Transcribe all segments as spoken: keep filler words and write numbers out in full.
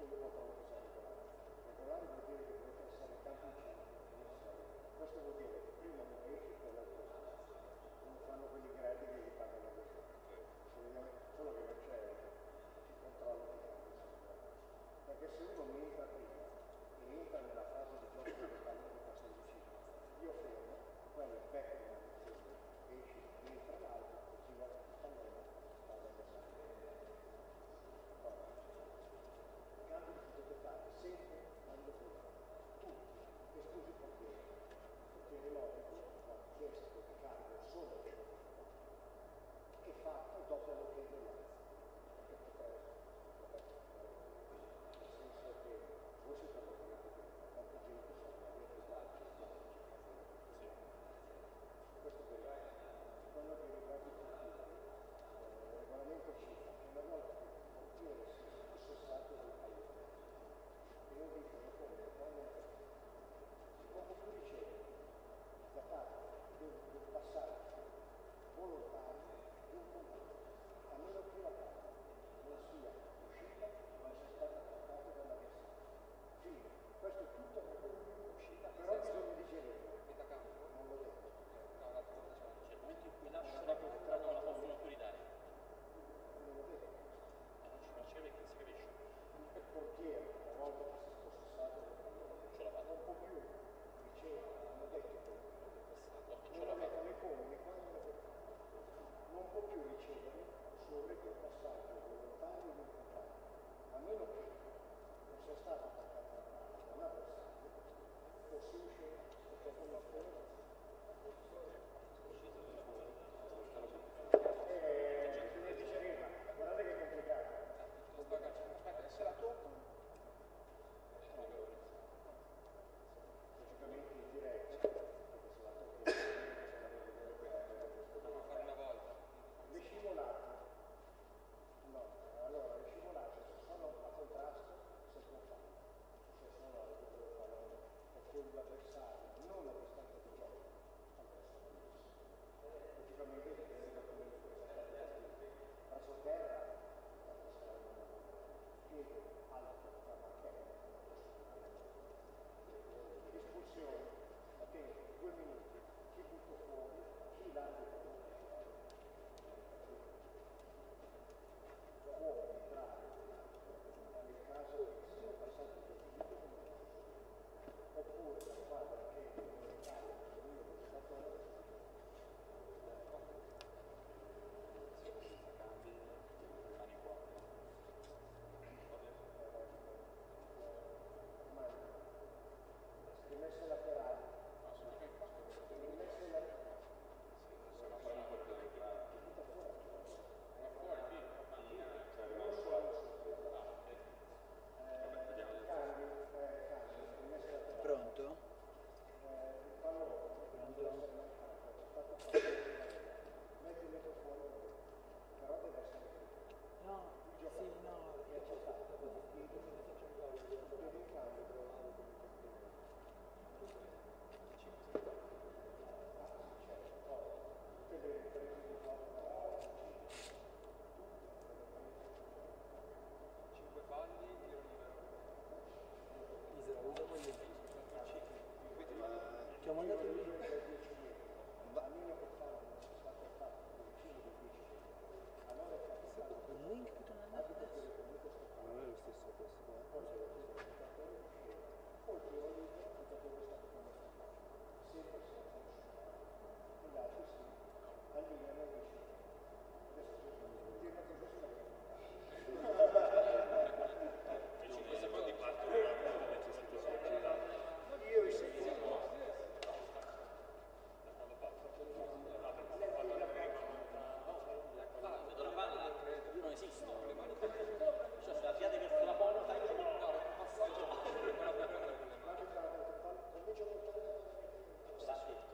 Sta su.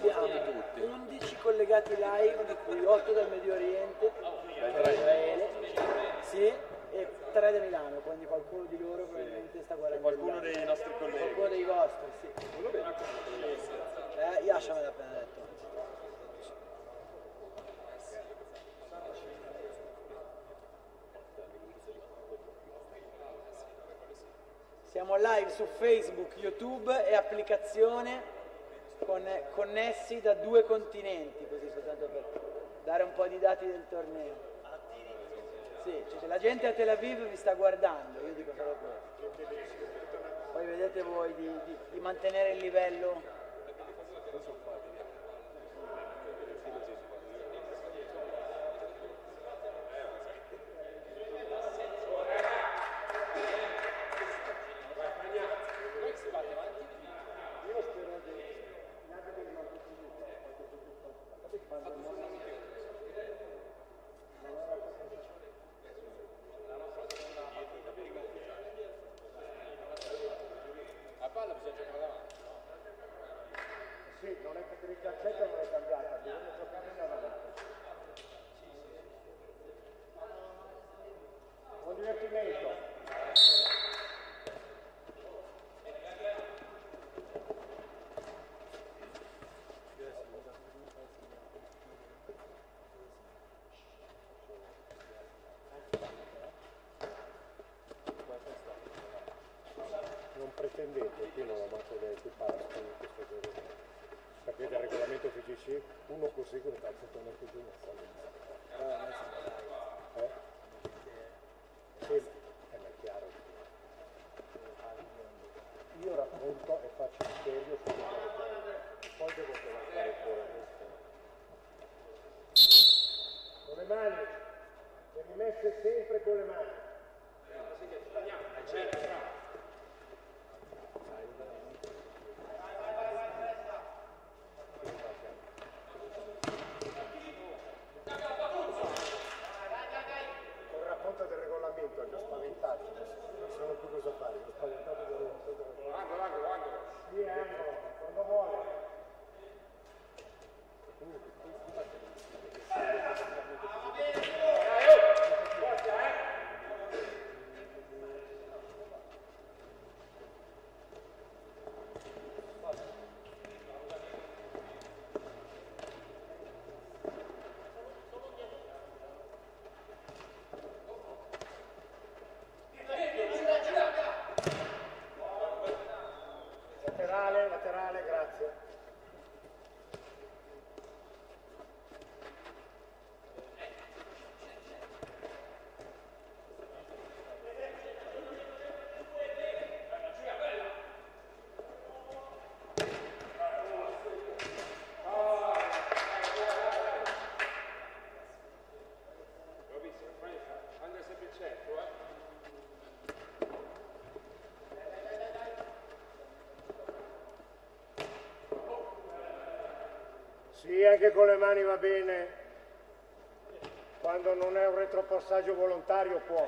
abbiamo undici collegati live, di cui otto dal Medio Oriente, da Israele, sì, e tre da Milano, quindi qualcuno di loro probabilmente sta guardando. Qualcuno dei nostri colleghi. Qualcuno dei vostri, sì. Eh, Yasha me l'ha appena detto. Siamo live su Facebook, YouTube e applicazione con, connessi da due continenti, così soltanto per dare un po' di dati del torneo. Sì, cioè, la gente a Tel Aviv vi sta guardando, io dico solo questo. Poi vedete voi di, di, di mantenere il livello. Pretendete, qui non ho manco detto, parla con questo gioco. Sapete il regolamento F G C? Uno così con il calciatore anche giù non sta lì. Eh? Sì, è ma è chiaro. Io racconto e faccio il serio su quello che poi devo fare fuori questo. Con le mani, le rimesse sempre con le mani. Sì, anche con le mani va bene, quando non è un retropassaggio volontario può.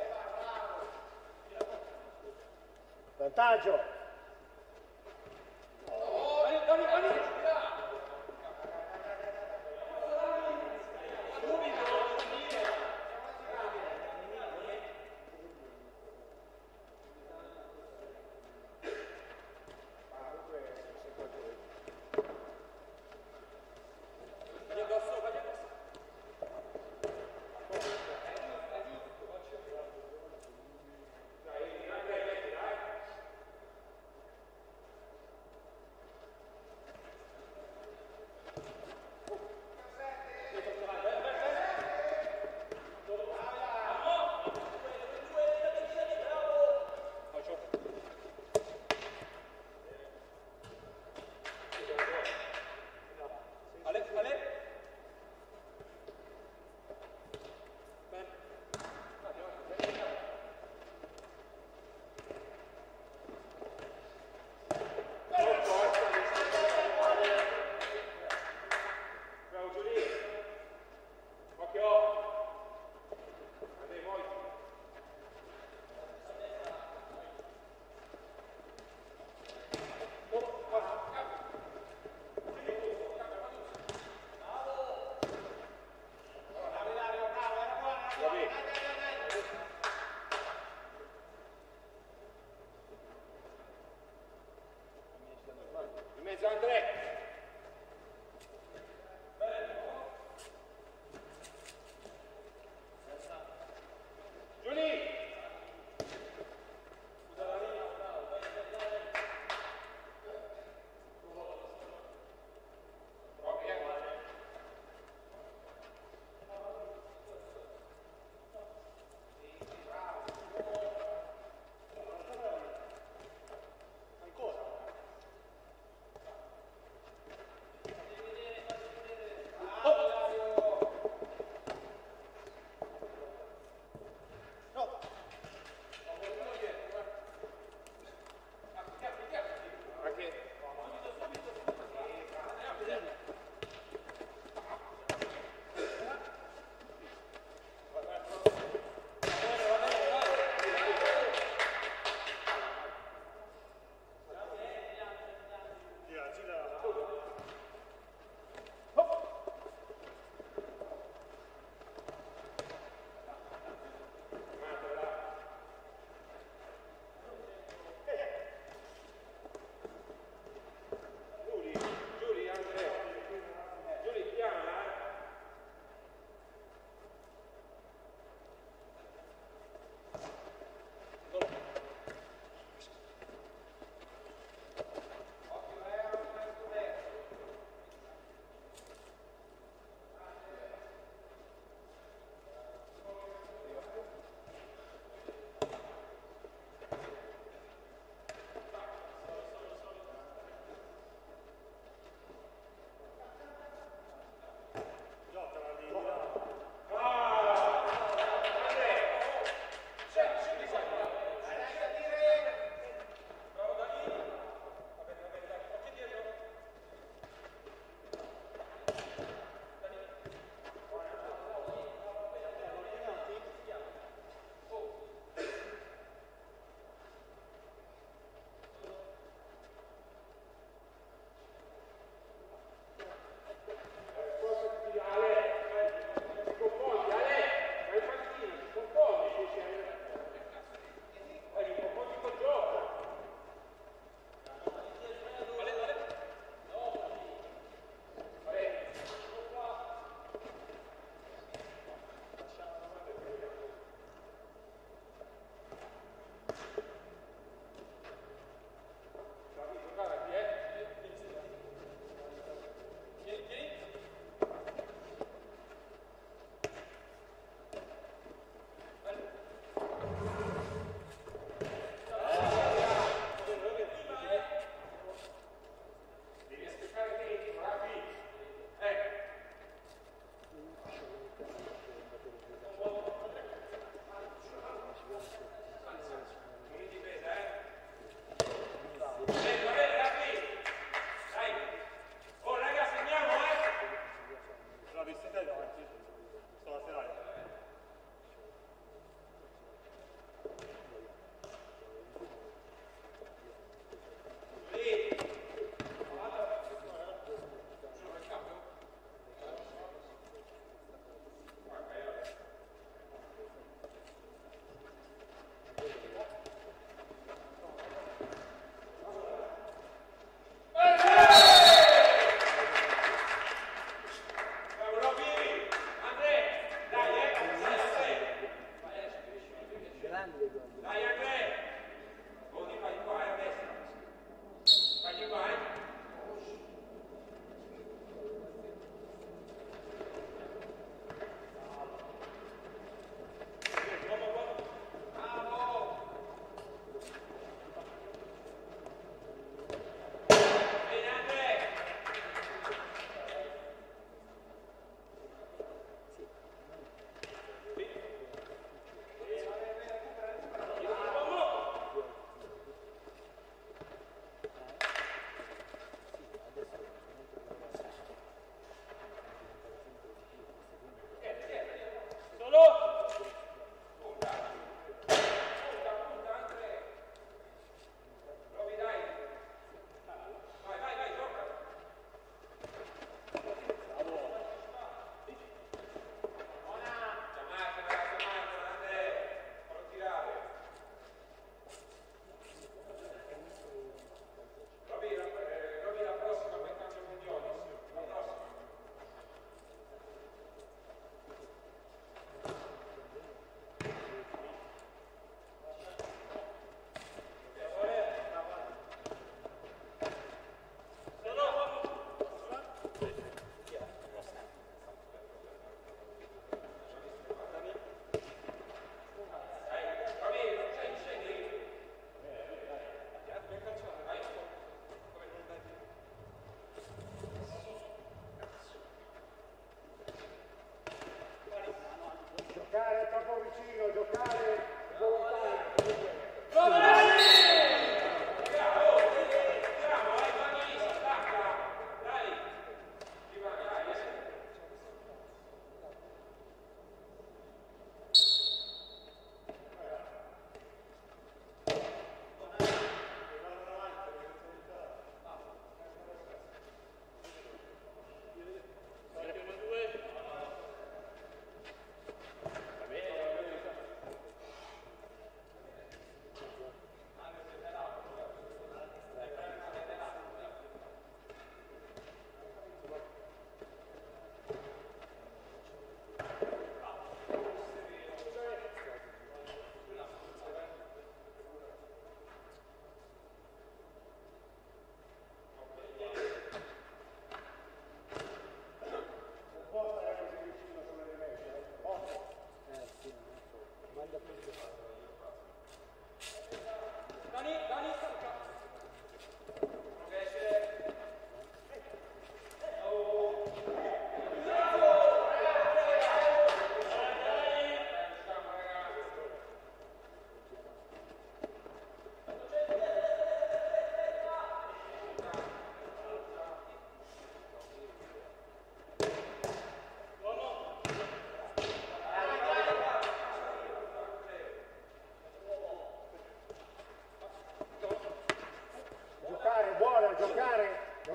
Vantaggio!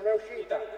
non è uscita.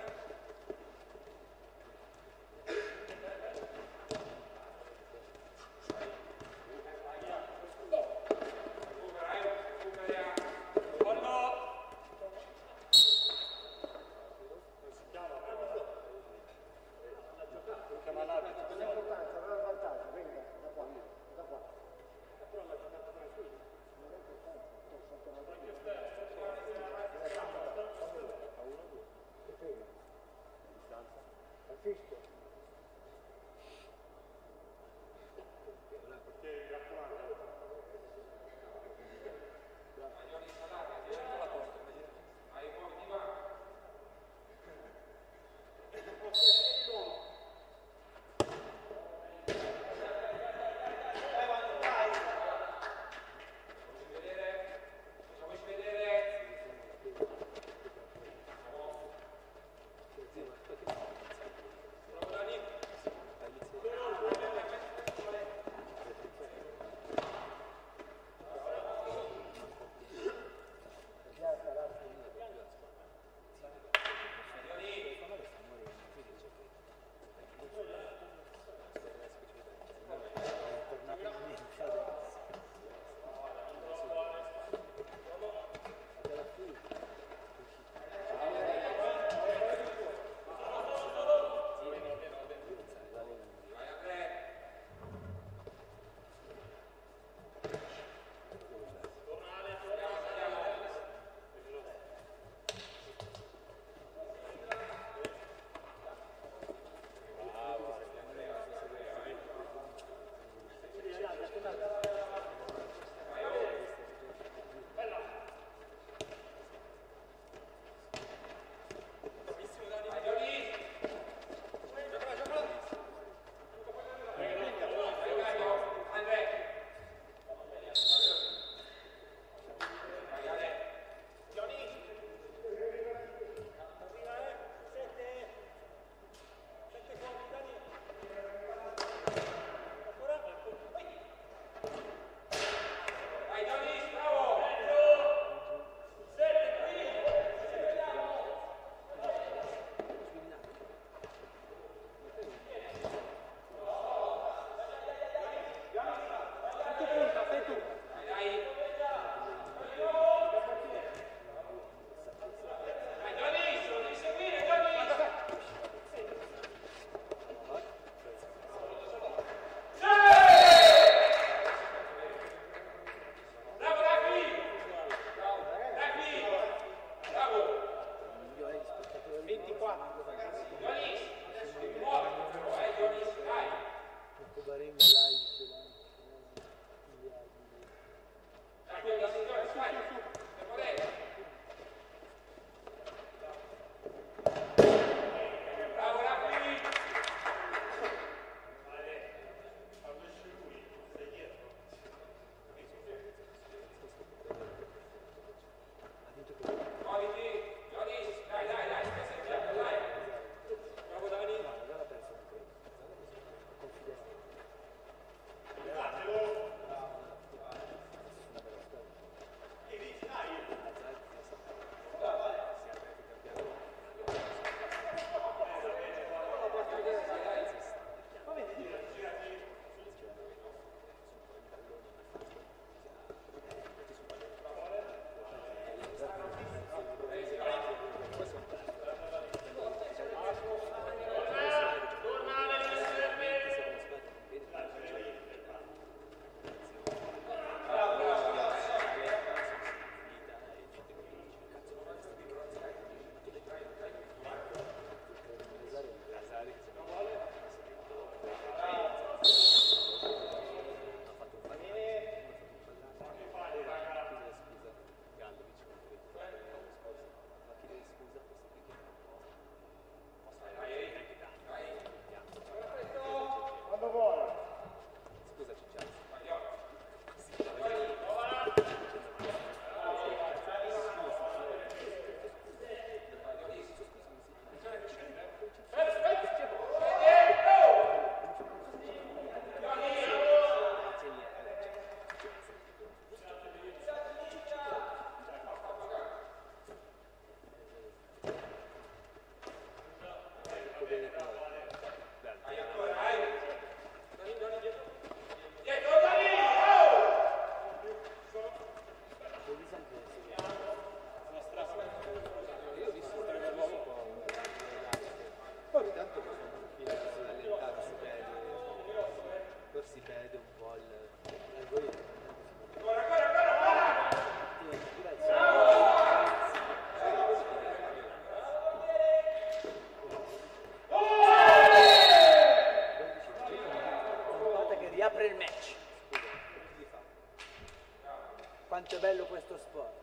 quanto è bello questo sport.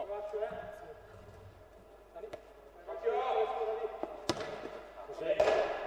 Cos'è?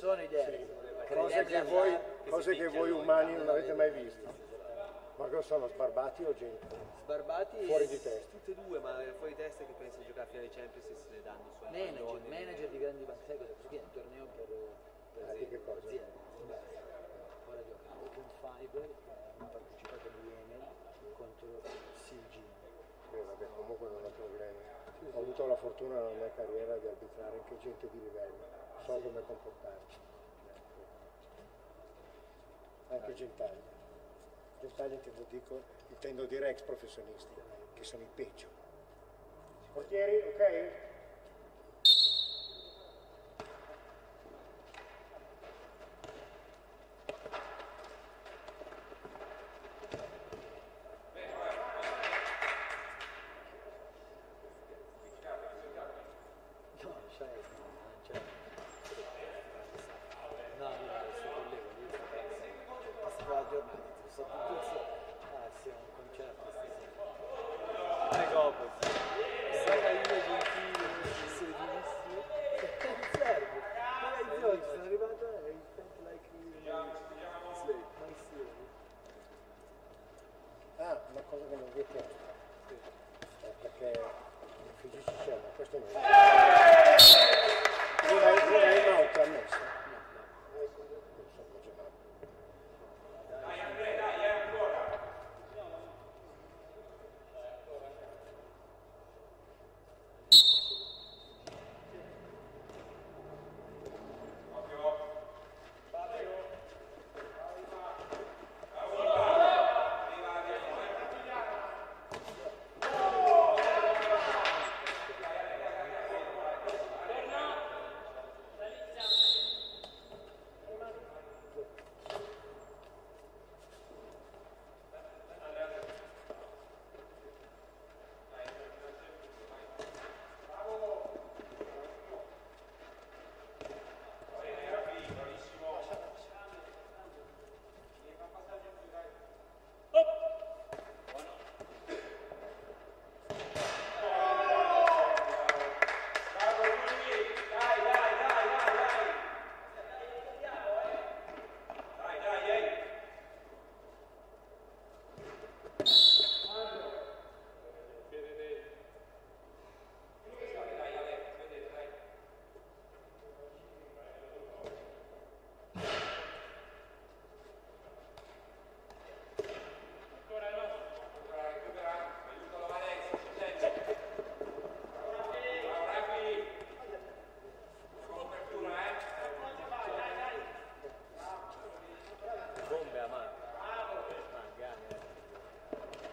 sono idee. Sì. Crediamo Cose che in voi, arte. cose che voi umani non avete mai visto. Ma cosa sono, sbarbati o gente? Sbarbati Fuori e di testa. Tutte e due, ma fuori di testa che pensa di giocare a finale Champions e se ne danno su manager, palloni, manager di grandi banche. Sai cosa? Perché è un torneo per, per Ah, di che cosa? aziende. Ora gioca Open Fiber, ha partecipato a Yemen contro Silgin. Beh, vabbè, comunque non ho problemi. Ho avuto la fortuna nella mia carriera di arbitrare anche gente di livello. So come comportarci. Anche gentaglia. Gentaglia intendo, dico, intendo dire ex professionisti, che sono i peggio. Portieri, ok? No, sai, cioè, no, no, adesso collego lì, passa la giornata, sto tutto il so- ah sì, è un concerto stasera. Tre gobbo. Sarà io gentile, essere finissimo. Non serve, ma oggi sono arrivato e I felt like my slave, my slave. Ah, una cosa che non vi ho chiesto. Eh, perché i fisici c'è, ma questo non è. Non hai, non hai mai ammesso? Non so come giocare. Bombe a mano. Magari, eh.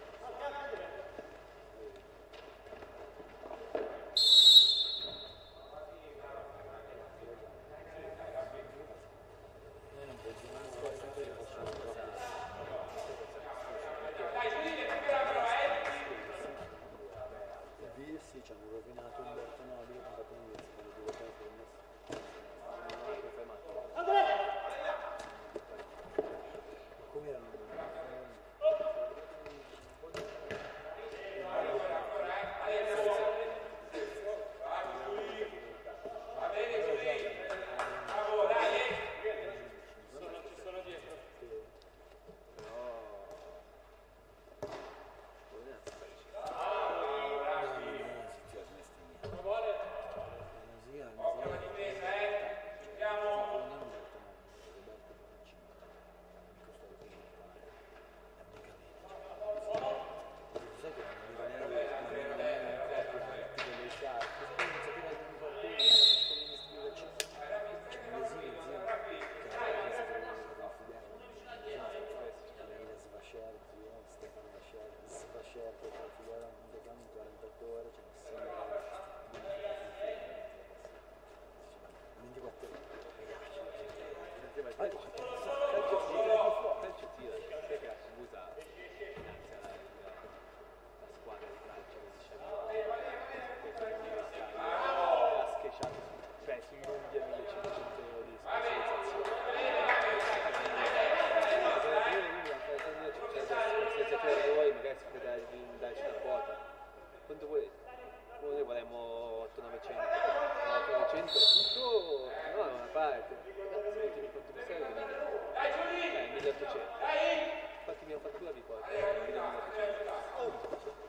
Infatti mi hanno fatto la riporta, milleottocento.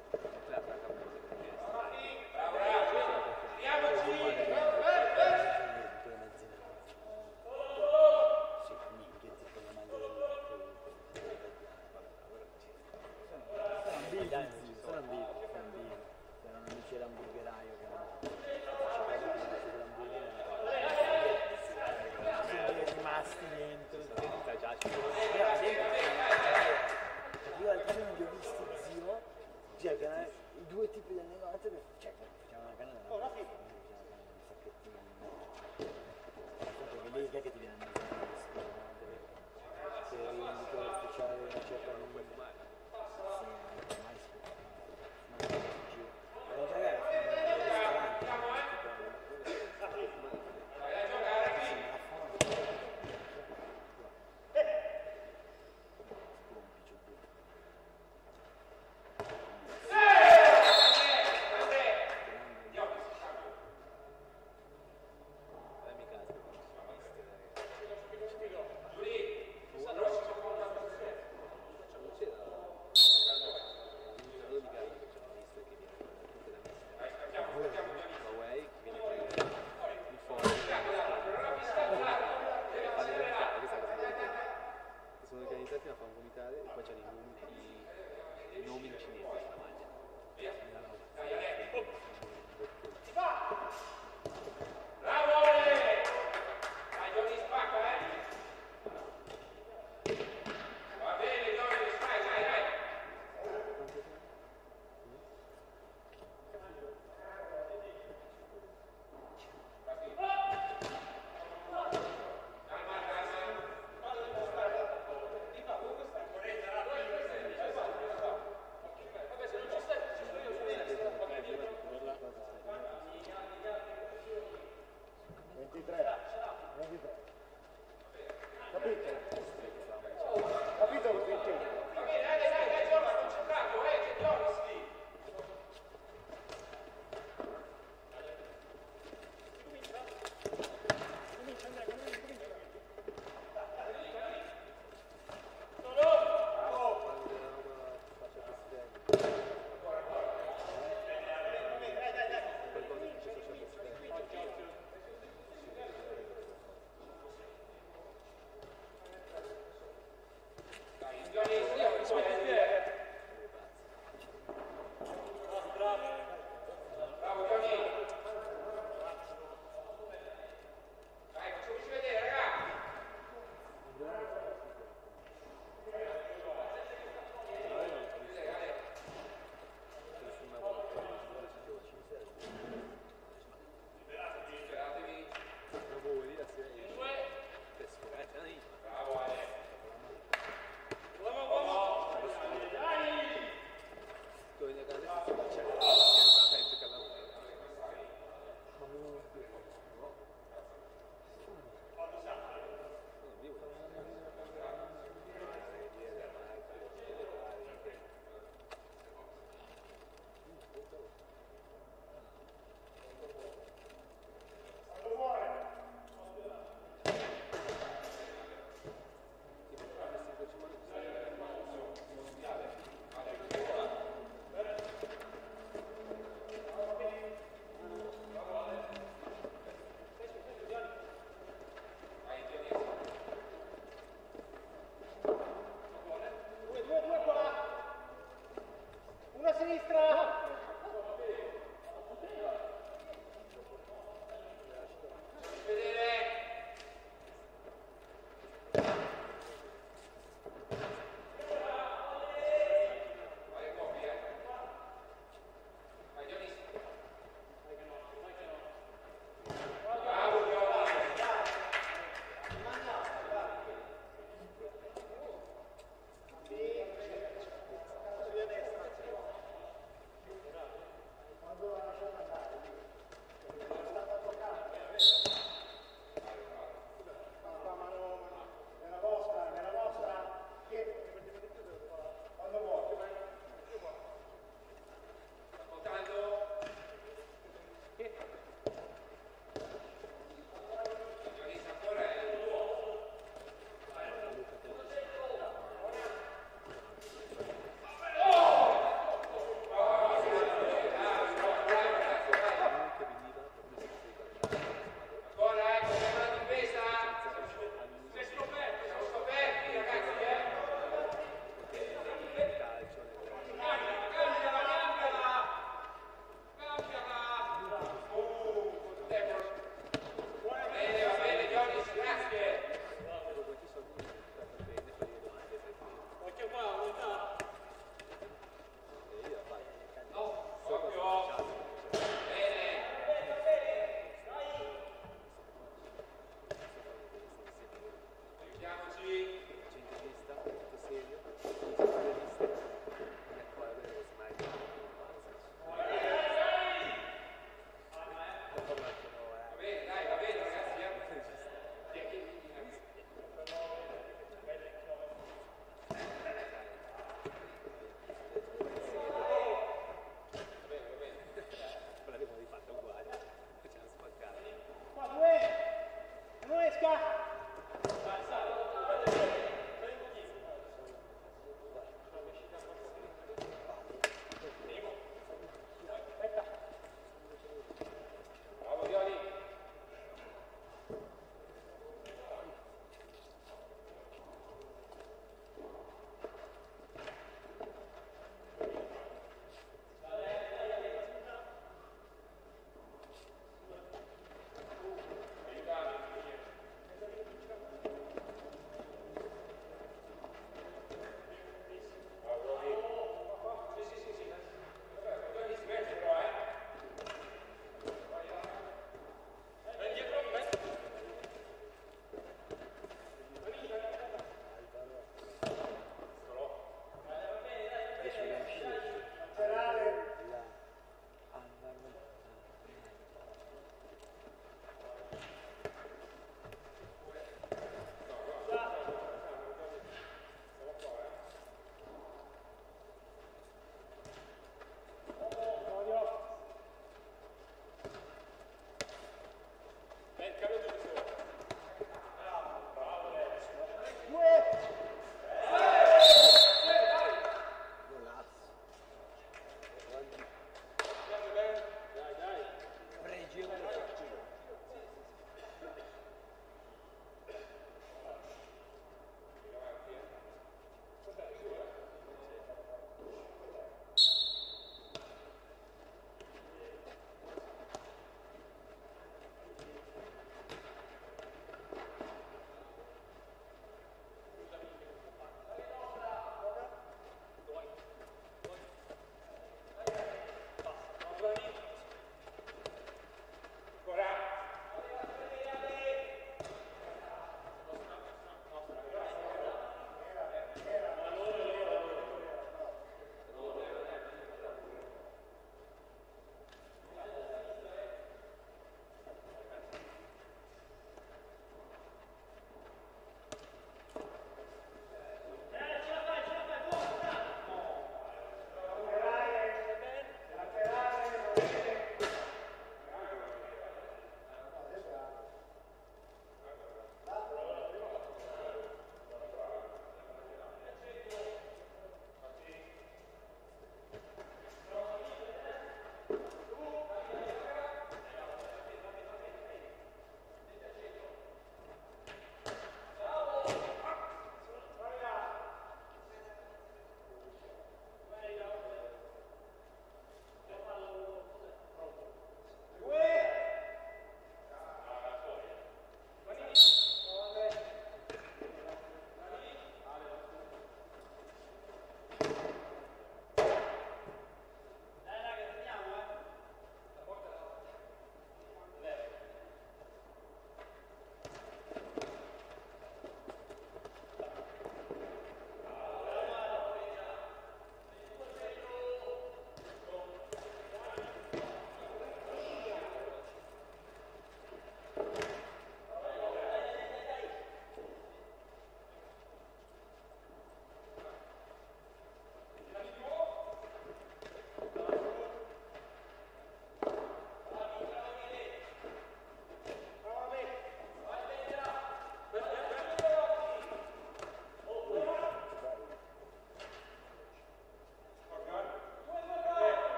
Sono ambiti, sono ambiti. C'erano amici dell'hamburgeraio che sono rimasti dentro. Io al caso non li ho visti, zio. Cioè, che i due tipi del negozio che cioè, facevano una canna della un sacchettino. Perché lì che ti viene a mangiare se rivenditore ufficiale di una certa numero.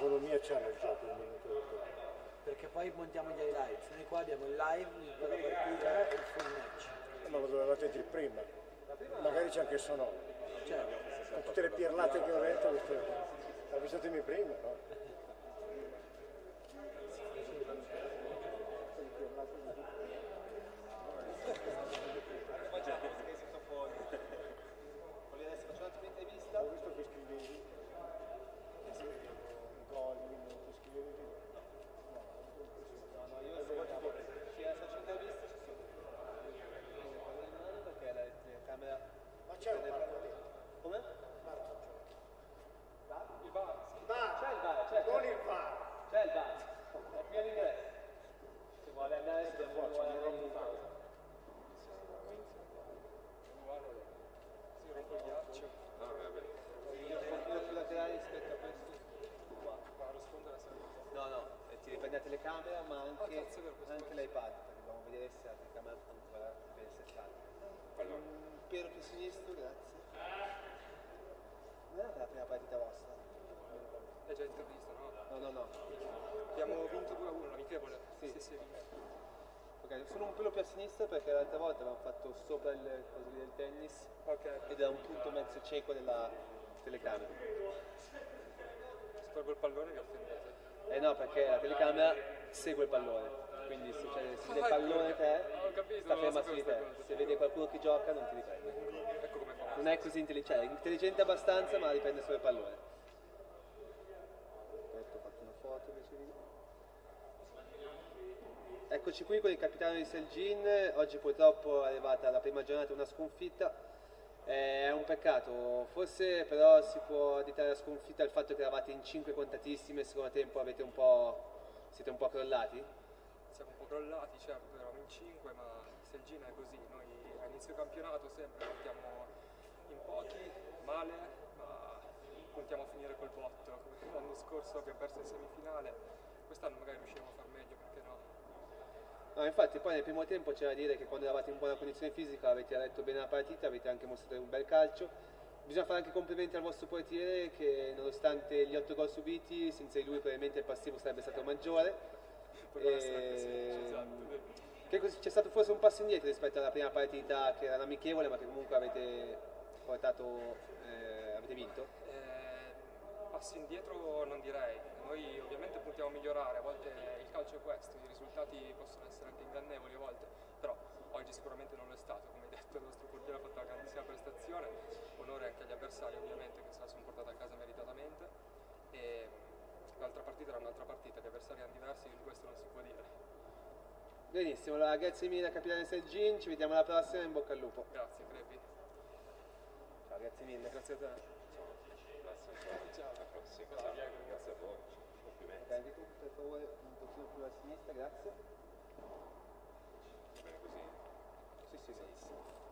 economia c'hanno il gioco un minuto dopo? Perché poi montiamo gli highlights. Noi qua abbiamo il live per la partita e il full match. Ma lo dovevate dire prima, magari c'è anche il sonoro. Certo. Con tutte le pirlate che ho detto, avvisatemi prima, no? Ho visto che scrivevi un gol, un minuto, scrivevi di no. No, no, io se faccio interviste ci sono perché la telecamera. Ma c'è un parco lì. Come? Il bar. C'è il bar, c'è. Non il bar. C'è il bar. È qui all'ingresso. Se vuole andare se vuole andare in pausa. Si rompe il ghiaccio. No, vabbè. Io sono più laterale rispetto a questo. Va a rispondere sempre. No, no, e ti riprendi la telecamera ma anche, Ah, cazzo, è vero, questo anche è- l'iPad, perché dobbiamo vedere se la telecamera ancora ben settata. Allora, Un pelo più sinistro, grazie. Non era la prima partita vostra? È già intervista, no? No, no, no. Abbiamo vinto due a uno, l'amichevole. Sì. Sì, sì, vinto. Ok, sono un pelo più a sinistra perché l'altra volta avevamo fatto sopra il coso lì del tennis Ok. ed era un punto mezzo cieco della telecamera. Se tolgo il pallone vi offendete. Eh no, perché la telecamera segue il pallone, quindi se, cioè, se vede il pallone te, Ho capito, sta non ferma sapevo su di sta te. cosa. Se vede qualcuno che gioca non ti riprende. Ecco come fa. Non è così intelligente, è intelligente abbastanza ma riprende solo il pallone. Aspetta, ho fatto una foto invece di... Eccoci qui con il capitano di Selgin, oggi purtroppo è arrivata la prima giornata una sconfitta, è un peccato, forse però si può additare la sconfitta al fatto che eravate in cinque contatissime e il secondo tempo avete un po'... siete un po' crollati? Siamo un po' crollati, certo, eravamo in cinque, ma Selgina è così. Noi a inizio campionato sempre partiamo in pochi, male, ma puntiamo a finire col botto. Come l'anno scorso abbiamo perso in semifinale, quest'anno magari riusciremo a far meglio, perché no? No, infatti poi nel primo tempo c'era da dire che quando eravate in buona condizione fisica avete letto bene la partita, avete anche mostrato un bel calcio. Bisogna fare anche complimenti al vostro portiere che nonostante gli otto gol subiti, senza di lui probabilmente il passivo sarebbe stato maggiore. Potrebbe essere così, E... esatto. Che cos- c'è stato forse un passo indietro rispetto alla prima partita che era amichevole ma che comunque avete portato, eh, avete vinto? Eh, passi indietro non direi, noi ovviamente puntiamo a migliorare, a volte il calcio è questo, i risultati possono essere anche ingannevoli a volte, però oggi sicuramente non lo è stato, come hai detto il nostro portiere ha fatto una grandissima prestazione, onore anche agli avversari ovviamente che se la sono portata a casa meritatamente e l'altra partita era un'altra partita, gli avversari erano diversi, di questo non si può dire. Benissimo, allora grazie mille capitano Selgin, ci vediamo alla prossima, in bocca al lupo. Grazie Crepi. Ciao, grazie mille. Grazie a te. ciao, alla prossima. Ciao, grazie a voi. Complimenti. Prendi tu per favore un pochino più a sinistra, grazie. Bene così. Sì, sì, sì.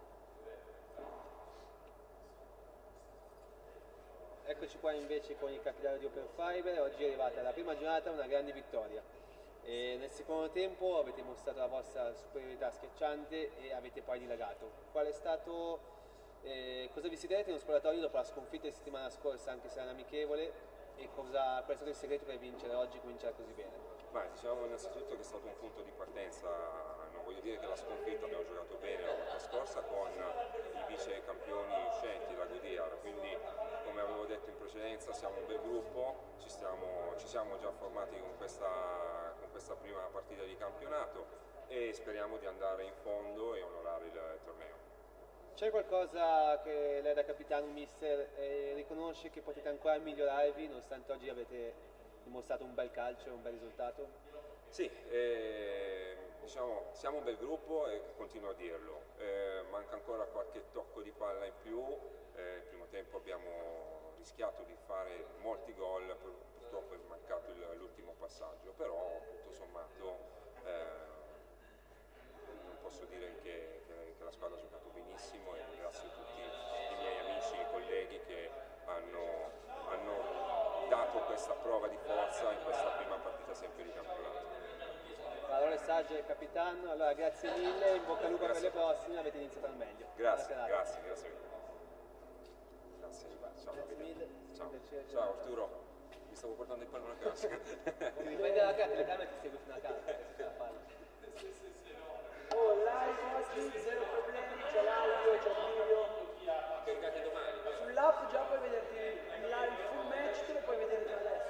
Eccoci qua invece con il capitano di Open Fiber, oggi è arrivata la prima giornata, una grande vittoria. E nel secondo tempo avete mostrato la vostra superiorità schiacciante e avete poi dilagato. Qual è stato, eh, cosa vi siete detti nello spogliatoio dopo la sconfitta di settimana scorsa, anche se era amichevole, e cosa, qual è stato il segreto per vincere oggi, cominciare così bene? Beh, diciamo innanzitutto che è stato un punto di partenza, non voglio dire che la sconfitta abbiamo giocato bene la volta scorsa con i vice campioni uscenti, la Godiar, quindi come avevo detto in precedenza siamo un bel gruppo, ci, stiamo, ci siamo già formati con questa, con questa prima partita di campionato e speriamo di andare in fondo e onorare il torneo. C'è qualcosa che lei da capitano mister eh, riconosce che potete ancora migliorarvi nonostante oggi avete dimostrato un bel calcio e un bel risultato? Sì, eh, diciamo, siamo un bel gruppo e continuo a dirlo, eh, manca ancora qualche tocco di palla in più, eh, il primo tempo abbiamo rischiato di fare molti gol, purtroppo è mancato l'ultimo passaggio, però tutto sommato eh, non posso dire che, che, che la squadra ha giocato benissimo e ringrazio tutti i miei amici e colleghi che hanno, hanno dato questa prova di forza in questa prima partita sempre di campionato. Parole sagge del capitano, allora grazie mille, in bocca al lupo Grazie. per le prossime, avete iniziato al meglio. Grazie, Buona serata. grazie, grazie mille. Grazie, ciao, Grazie mille, ciao, un piacere. ciao Arturo. mi stavo portando il pallone a casa. Devi prendere la carta, la camera ti segue fino a casa, se ce la fai. Oh, live oggi, zero problemi, c'è l'audio, c'è il video. Caricate domani. Sull'app già puoi vederti il live full match, te lo puoi vedere già adesso.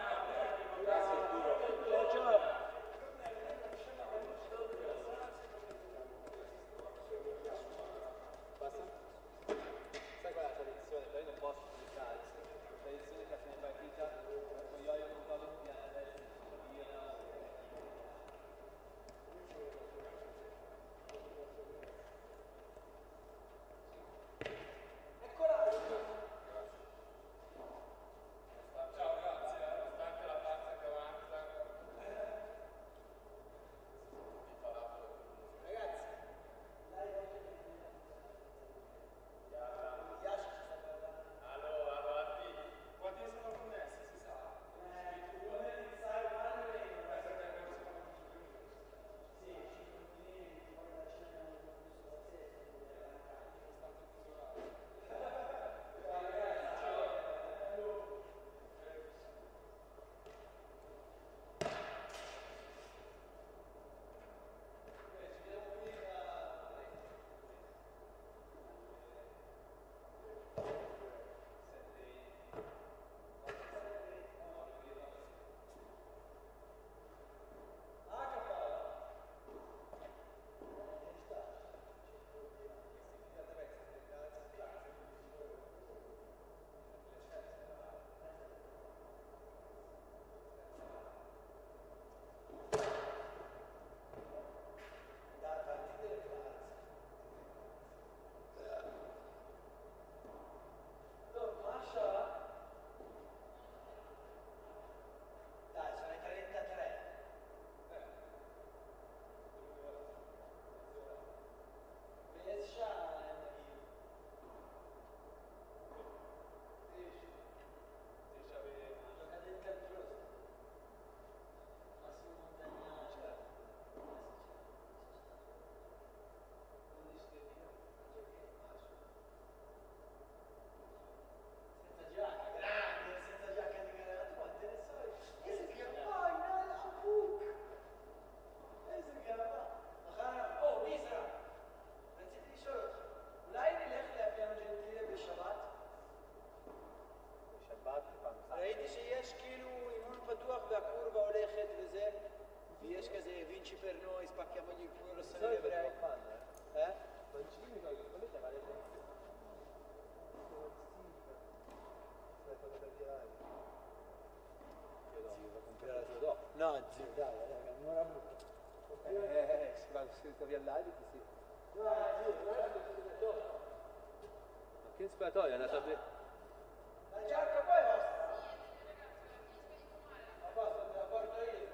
Ciao, ciao. Basta? Sai qual è la tradizione? Però io non posso pubblicare. La tradizione che a fine partita, poi io non trovo il piano a destra, ראיתי שיש כאילו אימון פתוח והקורבה הולכת וזה, ויש כזה vinci per noi, spacchiamogli il culo, sono gli ebrei. Eh? Zio, va a comprare la tua dopo. No, zio, dai, raga, non la butto. Eh, si va subito via l'alito, sì. No, zio, guarda che spogliatoio. Ma che spogliatoio è andato a vedere? La giacca qua è vostra. A posto, te la porto io.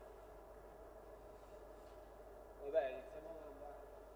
Vabbè, iniziamo a andare.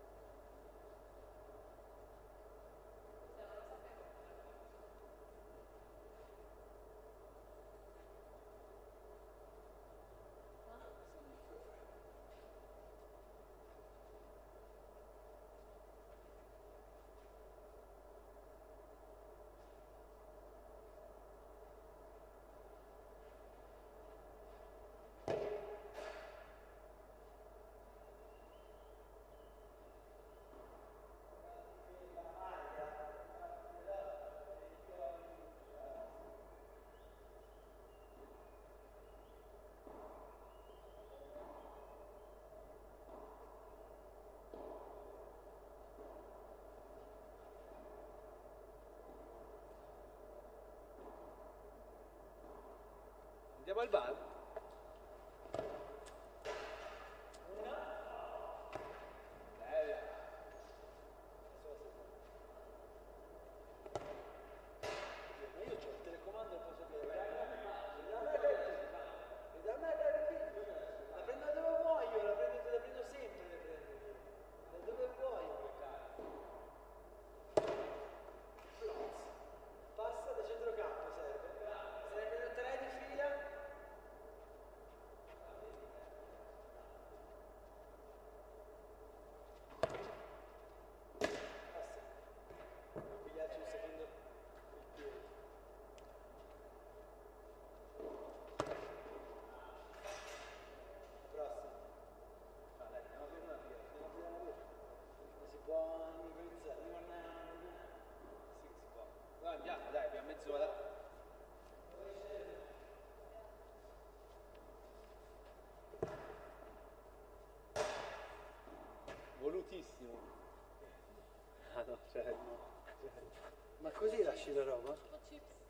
Andiamo al bar? Bella. Ma io c'ho il telecomando e posso dire, da me da me la prendo dove voglio, la prendo, la prendo sempre, le prendo io. Da dove voglio quel cazzo. Passa da centrocampo serve. Se ne prendo tre di fila, volutissimo. Ah no, cioè, no. Ma così lasci la roba? Tipo chips.